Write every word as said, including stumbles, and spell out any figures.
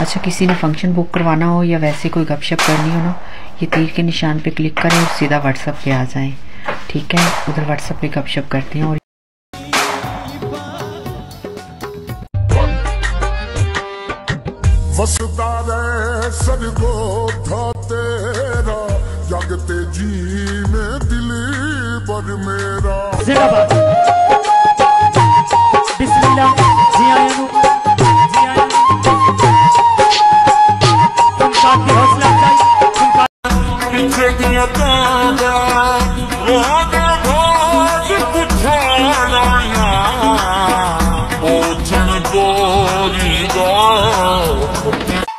अच्छा, किसी ने फंक्शन बुक करवाना हो या वैसे कोई गपशप करनी हो ना, ये तीर के निशान पे क्लिक करें और सीधा व्हाट्सएप पे आ जाएं। ठीक है, उधर व्हाट्सएप पे गपशप करते हैं। और जागते जी में दिल पर मेरा जिंदाबाद। बिस्मिल्लाह। जी आया नु, जी आया तुम साथ की हौसला अफजाई, तुम साथ पीछे दिया तागा वो आगे भाग पुछाना ओ चन बोरी गा।